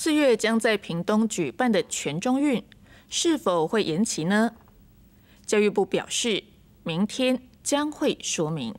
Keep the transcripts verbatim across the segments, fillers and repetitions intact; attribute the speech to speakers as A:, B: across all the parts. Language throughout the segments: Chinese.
A: 四月将在屏东举办的全中运是否会延期呢？教育部表示，明天将会说明。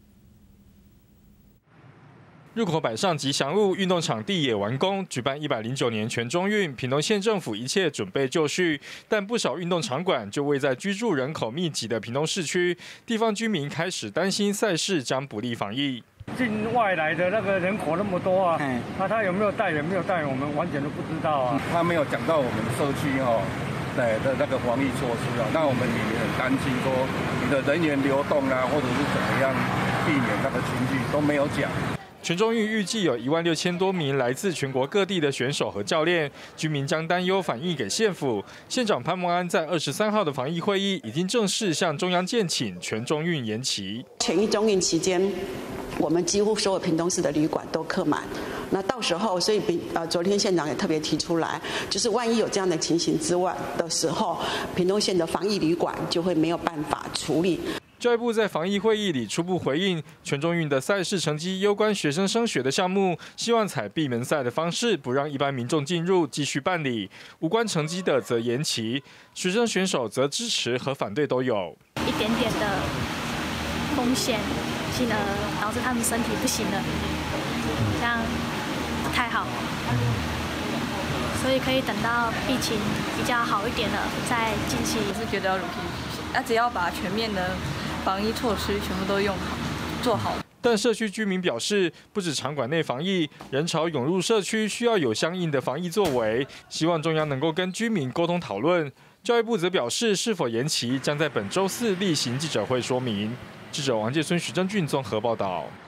B: 入口百上吉祥物运动场地也完工，举办一百零九年全中运，屏东县政府一切准备就绪，但不少运动场馆就位在居住人口密集的屏东市区，地方居民开始担心赛事将不利防疫。
C: 境外来的那个人口那么多啊，那他有没有带人没有带人，我们完全都不知道啊。
D: 他没有讲到我们社区哈的的那个防疫措施啊，那我们也很担心说你的人员流动啊，或者是怎么样避免那个群聚都没有讲。
B: 全中运预计有一万六千多名来自全国各地的选手和教练，居民将担忧反映给县府。县长潘孟安在二十三号的防疫会议已经正式向中央建请全中运延期。
E: 全一中运期间，我们几乎所有屏东市的旅馆都客满。那到时候，所以比呃，昨天县长也特别提出来，就是万一有这样的情形之外的时候，屏东县的防疫旅馆就会没有办法处理。
B: 教育部在防疫会议里初步回应，全中运的赛事成绩攸关学生升学的项目，希望采闭门赛的方式，不让一般民众进入，继续办理；无关成绩的则延期。学生选手则支持和反对都有。
F: 一点点的风险，进而导致他们身体不行了，这样不太好。所以可以等到疫情比较好一点了再进行。
G: 我是觉得要如期举行，那只要把全面的防疫措施全部都用好、做好。
B: 但社区居民表示，不止场馆内防疫，人潮涌入社区需要有相应的防疫作为，希望中央能够跟居民沟通讨论。教育部则表示，是否延期将在本周四例行记者会说明。记者王介孙、徐正俊综合报道。